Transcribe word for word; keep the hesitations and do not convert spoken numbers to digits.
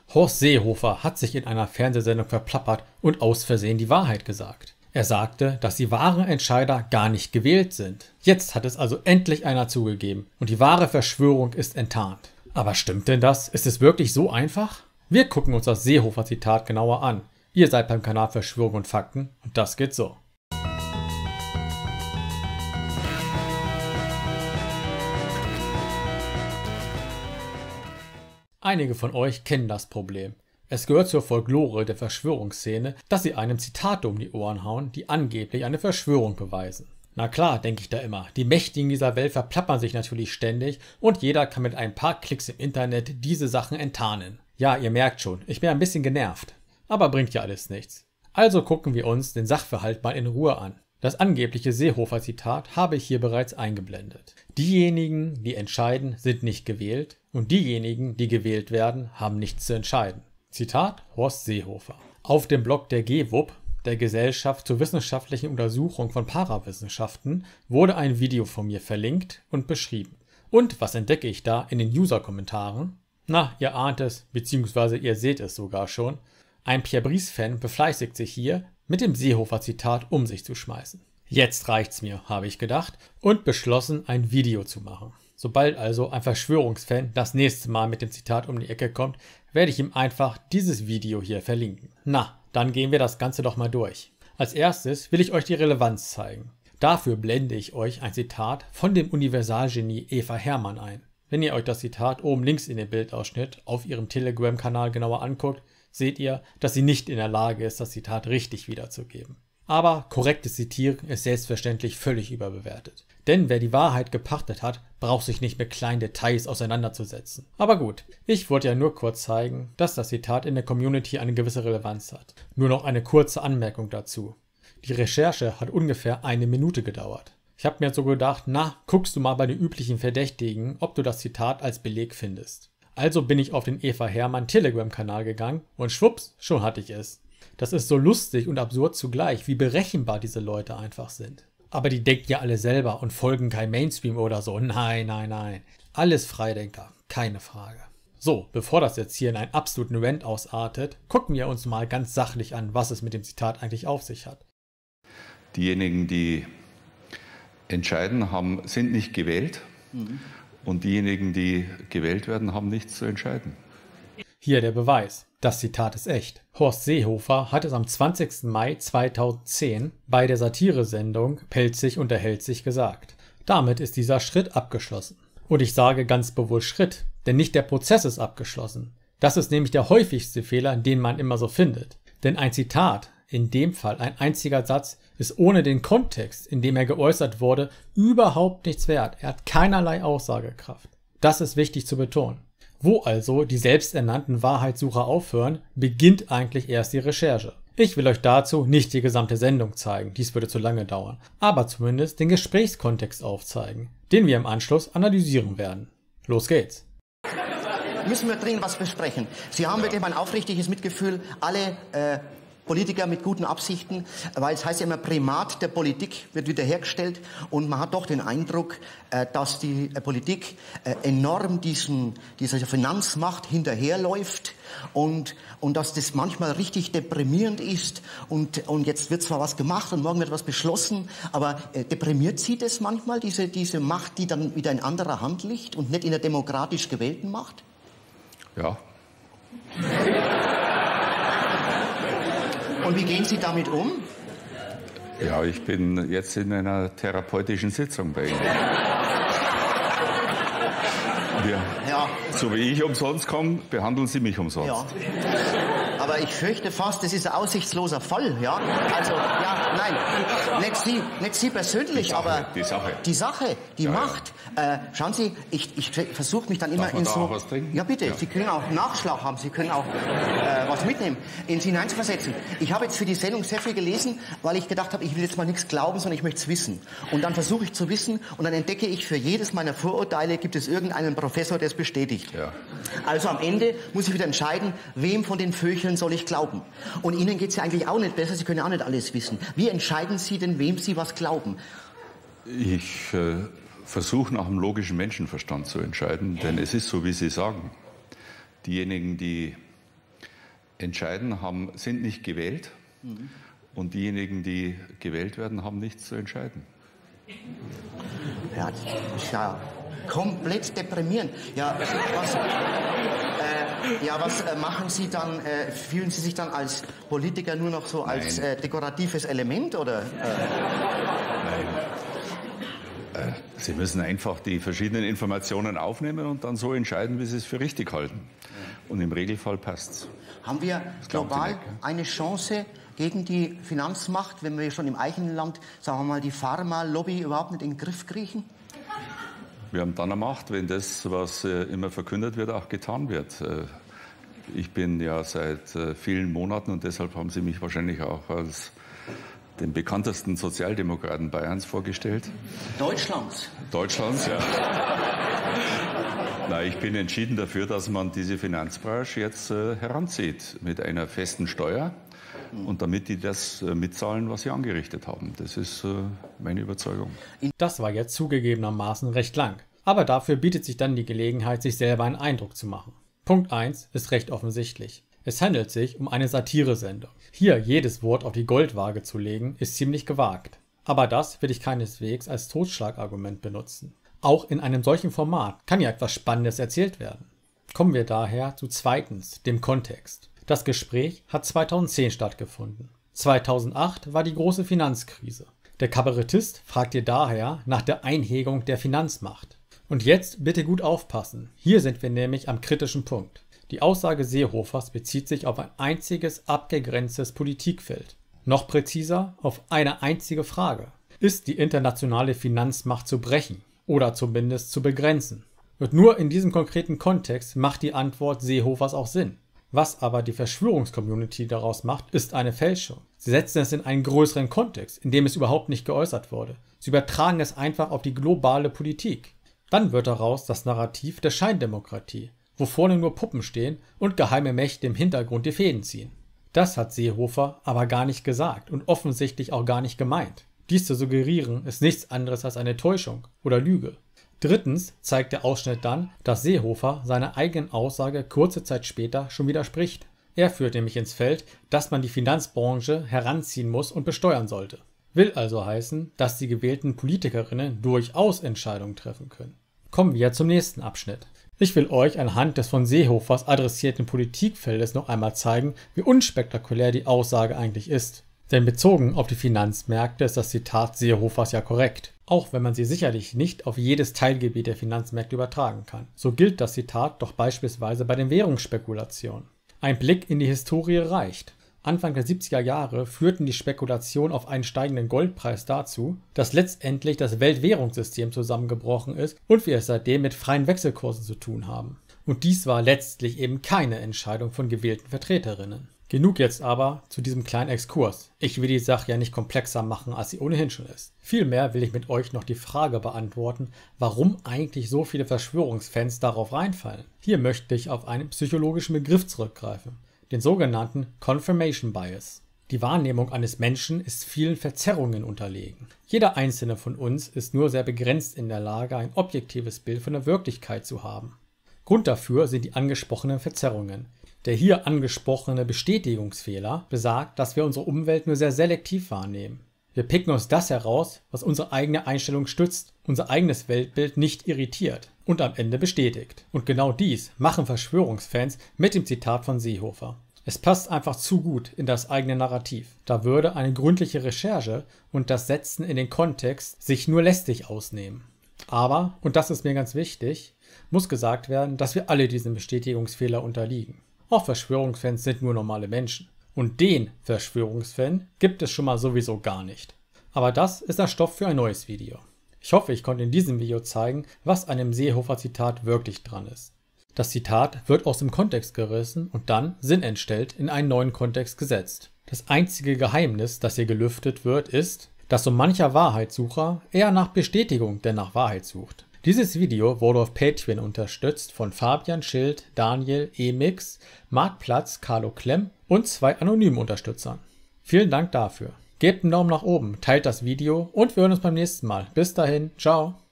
Horst Seehofer hat sich in einer Fernsehsendung verplappert und aus Versehen die Wahrheit gesagt. Er sagte, dass die wahren Entscheider gar nicht gewählt sind. Jetzt hat es also endlich einer zugegeben und die wahre Verschwörung ist enttarnt. Aber stimmt denn das? Ist es wirklich so einfach? Wir gucken uns das Seehofer-Zitat genauer an. Ihr seid beim Kanal Verschwörung und Fakten und das geht so. Einige von euch kennen das Problem. Es gehört zur Folklore der Verschwörungsszene, dass sie einem Zitate um die Ohren hauen, die angeblich eine Verschwörung beweisen. Na klar, denke ich da immer, die Mächtigen dieser Welt verplappern sich natürlich ständig und jeder kann mit ein paar Klicks im Internet diese Sachen enttarnen. Ja, ihr merkt schon, ich bin ein bisschen genervt. Aber bringt ja alles nichts. Also gucken wir uns den Sachverhalt mal in Ruhe an. Das angebliche Seehofer-Zitat habe ich hier bereits eingeblendet. Diejenigen, die entscheiden, sind nicht gewählt und diejenigen, die gewählt werden, haben nichts zu entscheiden. Zitat Horst Seehofer. Auf dem Blog der G W U P, der Gesellschaft zur wissenschaftlichen Untersuchung von Parawissenschaften, wurde ein Video von mir verlinkt und beschrieben. Und was entdecke ich da in den User-Kommentaren? Na, ihr ahnt es, beziehungsweise ihr seht es sogar schon. Ein Pierre Brice-Fan befleißigt sich hier, mit dem Seehofer-Zitat um sich zu schmeißen. Jetzt reicht's mir, habe ich gedacht, und beschlossen, ein Video zu machen. Sobald also ein Verschwörungsfan das nächste Mal mit dem Zitat um die Ecke kommt, werde ich ihm einfach dieses Video hier verlinken. Na, dann gehen wir das Ganze doch mal durch. Als erstes will ich euch die Relevanz zeigen. Dafür blende ich euch ein Zitat von dem Universalgenie Eva Hermann ein. Wenn ihr euch das Zitat oben links in dem Bildausschnitt auf ihrem Telegram-Kanal genauer anguckt, seht ihr, dass sie nicht in der Lage ist, das Zitat richtig wiederzugeben. Aber korrektes Zitieren ist selbstverständlich völlig überbewertet. Denn wer die Wahrheit gepachtet hat, braucht sich nicht mit kleinen Details auseinanderzusetzen. Aber gut, ich wollte ja nur kurz zeigen, dass das Zitat in der Community eine gewisse Relevanz hat. Nur noch eine kurze Anmerkung dazu. Die Recherche hat ungefähr eine Minute gedauert. Ich habe mir so gedacht, na, guckst du mal bei den üblichen Verdächtigen, ob du das Zitat als Beleg findest. Also bin ich auf den Eva Hermann Telegram-Kanal gegangen und schwupps, schon hatte ich es. Das ist so lustig und absurd zugleich, wie berechenbar diese Leute einfach sind. Aber die denken ja alle selber und folgen kein Mainstream oder so. Nein, nein, nein. Alles Freidenker, keine Frage. So, bevor das jetzt hier in einen absoluten Rant ausartet, gucken wir uns mal ganz sachlich an, was es mit dem Zitat eigentlich auf sich hat. Diejenigen, die entscheiden, haben, sind nicht gewählt. Mhm. Und diejenigen, die gewählt werden, haben nichts zu entscheiden. Hier der Beweis. Das Zitat ist echt. Horst Seehofer hat es am zwanzigsten Mai zweitausendzehn bei der Satiresendung Pelzig unterhält sich gesagt. Damit ist dieser Schritt abgeschlossen. Und ich sage ganz bewusst Schritt, denn nicht der Prozess ist abgeschlossen. Das ist nämlich der häufigste Fehler, den man immer so findet. Denn ein Zitat, in dem Fall ein einziger Satz, ist ohne den Kontext, in dem er geäußert wurde, überhaupt nichts wert. Er hat keinerlei Aussagekraft. Das ist wichtig zu betonen. Wo also die selbsternannten Wahrheitssucher aufhören, beginnt eigentlich erst die Recherche. Ich will euch dazu nicht die gesamte Sendung zeigen, dies würde zu lange dauern, aber zumindest den Gesprächskontext aufzeigen, den wir im Anschluss analysieren werden. Los geht's! Müssen wir dringend was besprechen. Sie haben wirklich mein aufrichtiges Mitgefühl, alle äh, Politiker mit guten Absichten, weil es heißt ja immer, Primat der Politik wird wiederhergestellt und man hat doch den Eindruck, äh, dass die äh, Politik äh, enorm diesen, dieser Finanzmacht hinterherläuft und, und dass das manchmal richtig deprimierend ist und, und jetzt wird zwar was gemacht und morgen wird was beschlossen, aber äh, deprimiert Sie das manchmal, diese, diese Macht, die dann wieder in anderer Hand liegt und nicht in der demokratisch gewählten Macht? Ja. Und wie gehen Sie damit um? Ja, ich bin jetzt in einer therapeutischen Sitzung bei Ihnen. Wir, ja. So wie ich umsonst komme, behandeln Sie mich umsonst. Ja. Aber ich fürchte fast, das ist ein aussichtsloser Fall, ja. Also, ja, nein, nicht Sie, nicht Sie persönlich, die Sache, aber die Sache, die, Sache, die ja, Macht. Ja. Äh, schauen Sie, ich, ich versuche mich dann immer Darf man in da so... auch was trinken? Ja, bitte, ja. Sie können auch Nachschlag haben, Sie können auch äh, was mitnehmen, in Sie hineinzuversetzen. Ich habe jetzt für die Sendung sehr viel gelesen, weil ich gedacht habe, ich will jetzt mal nichts glauben, sondern ich möchte es wissen. Und dann versuche ich zu wissen und dann entdecke ich, für jedes meiner Vorurteile gibt es irgendeinen Professor, der es bestätigt. Ja. Also am Ende muss ich wieder entscheiden, wem von den Vögeln soll ich glauben. Und Ihnen geht es ja eigentlich auch nicht besser, Sie können ja auch nicht alles wissen. Wie entscheiden Sie denn, wem Sie was glauben? Ich äh, versuche nach dem logischen Menschenverstand zu entscheiden, denn es ist so, wie Sie sagen. Diejenigen, die entscheiden, haben, sind nicht gewählt. Mhm. Und diejenigen, die gewählt werden, haben nichts zu entscheiden. Ja, das ist ja komplett deprimierend. Ja, was, äh, ja, was äh, machen Sie dann? Äh, fühlen Sie sich dann als Politiker nur noch so als äh, dekoratives Element? Oder, äh? Nein. Äh, Sie müssen einfach die verschiedenen Informationen aufnehmen und dann so entscheiden, wie Sie es für richtig halten. Und im Regelfall passt es. Haben wir global nicht, ja? eine Chance gegen die Finanzmacht, wenn wir schon im eigenen Land, sagen wir mal, die Pharma-Lobby überhaupt nicht in den Griff kriegen? Wir haben dann eine Macht, wenn das, was äh, immer verkündet wird, auch getan wird. Äh, ich bin ja seit äh, vielen Monaten, und deshalb haben Sie mich wahrscheinlich auch als den bekanntesten Sozialdemokraten Bayerns vorgestellt. Deutschlands? Deutschlands, ja. Na, ich bin entschieden dafür, dass man diese Finanzbranche jetzt äh, heranzieht mit einer festen Steuer. Und damit die das äh, mitzahlen, was sie angerichtet haben. Das ist äh, meine Überzeugung. Das war jetzt zugegebenermaßen recht lang. Aber dafür bietet sich dann die Gelegenheit, sich selber einen Eindruck zu machen. Punkt eins ist recht offensichtlich. Es handelt sich um eine Satiresendung. Hier jedes Wort auf die Goldwaage zu legen, ist ziemlich gewagt. Aber das will ich keineswegs als Totschlagargument benutzen. Auch in einem solchen Format kann ja etwas Spannendes erzählt werden. Kommen wir daher zu zweitens, dem Kontext. Das Gespräch hat zweitausendzehn stattgefunden. zweitausendacht war die große Finanzkrise. Der Kabarettist fragt ihr daher nach der Einhegung der Finanzmacht. Und jetzt bitte gut aufpassen. Hier sind wir nämlich am kritischen Punkt. Die Aussage Seehofers bezieht sich auf ein einziges abgegrenztes Politikfeld. Noch präziser auf eine einzige Frage. Ist die internationale Finanzmacht zu brechen oder zumindest zu begrenzen? Und nur in diesem konkreten Kontext macht die Antwort Seehofers auch Sinn. Was aber die Verschwörungscommunity daraus macht, ist eine Fälschung. Sie setzen es in einen größeren Kontext, in dem es überhaupt nicht geäußert wurde. Sie übertragen es einfach auf die globale Politik. Dann wird daraus das Narrativ der Scheindemokratie, wo vorne nur Puppen stehen und geheime Mächte im Hintergrund die Fäden ziehen. Das hat Seehofer aber gar nicht gesagt und offensichtlich auch gar nicht gemeint. Dies zu suggerieren ist nichts anderes als eine Täuschung oder Lüge. Drittens zeigt der Ausschnitt dann, dass Seehofer seiner eigenen Aussage kurze Zeit später schon widerspricht. Er führt nämlich ins Feld, dass man die Finanzbranche heranziehen muss und besteuern sollte. Will also heißen, dass die gewählten Politikerinnen durchaus Entscheidungen treffen können. Kommen wir zum nächsten Abschnitt. Ich will euch anhand des von Seehofers adressierten Politikfeldes noch einmal zeigen, wie unspektakulär die Aussage eigentlich ist. Denn bezogen auf die Finanzmärkte ist das Zitat Seehofers ja korrekt, auch wenn man sie sicherlich nicht auf jedes Teilgebiet der Finanzmärkte übertragen kann. So gilt das Zitat doch beispielsweise bei den Währungsspekulationen. Ein Blick in die Historie reicht. Anfang der siebziger Jahre führten die Spekulationen auf einen steigenden Goldpreis dazu, dass letztendlich das Weltwährungssystem zusammengebrochen ist und wir es seitdem mit freien Wechselkursen zu tun haben. Und dies war letztlich eben keine Entscheidung von gewählten Vertreterinnen. Genug jetzt aber zu diesem kleinen Exkurs. Ich will die Sache ja nicht komplexer machen, als sie ohnehin schon ist. Vielmehr will ich mit euch noch die Frage beantworten, warum eigentlich so viele Verschwörungsfans darauf reinfallen. Hier möchte ich auf einen psychologischen Begriff zurückgreifen, den sogenannten Confirmation Bias. Die Wahrnehmung eines Menschen ist vielen Verzerrungen unterlegen. Jeder einzelne von uns ist nur sehr begrenzt in der Lage, ein objektives Bild von der Wirklichkeit zu haben. Grund dafür sind die angesprochenen Verzerrungen. Der hier angesprochene Bestätigungsfehler besagt, dass wir unsere Umwelt nur sehr selektiv wahrnehmen. Wir picken uns das heraus, was unsere eigene Einstellung stützt, unser eigenes Weltbild nicht irritiert und am Ende bestätigt. Und genau dies machen Verschwörungsfans mit dem Zitat von Seehofer. Es passt einfach zu gut in das eigene Narrativ. Da würde eine gründliche Recherche und das Setzen in den Kontext sich nur lästig ausnehmen. Aber, und das ist mir ganz wichtig, muss gesagt werden, dass wir alle diesem Bestätigungsfehler unterliegen. Auch Verschwörungsfans sind nur normale Menschen. Und den Verschwörungsfan gibt es schon mal sowieso gar nicht. Aber das ist der Stoff für ein neues Video. Ich hoffe, ich konnte in diesem Video zeigen, was an dem Seehofer-Zitat wirklich dran ist. Das Zitat wird aus dem Kontext gerissen und dann sinnentstellt in einen neuen Kontext gesetzt. Das einzige Geheimnis, das hier gelüftet wird, ist, dass so mancher Wahrheitssucher eher nach Bestätigung denn nach Wahrheit sucht. Dieses Video wurde auf Patreon unterstützt von Fabian Schild, Daniel Emix, Marc Platz, Carlo Klemm und zwei anonymen Unterstützern. Vielen Dank dafür. Gebt einen Daumen nach oben, teilt das Video und wir hören uns beim nächsten Mal. Bis dahin, ciao.